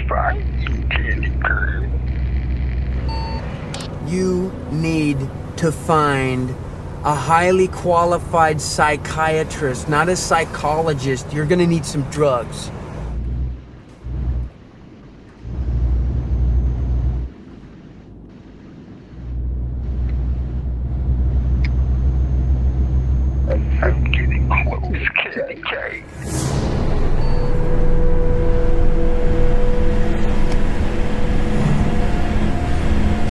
fuck you, Candycane. You need to find a highly qualified psychiatrist, not a psychologist. You're gonna need some drugs. I'm getting close, Candycane.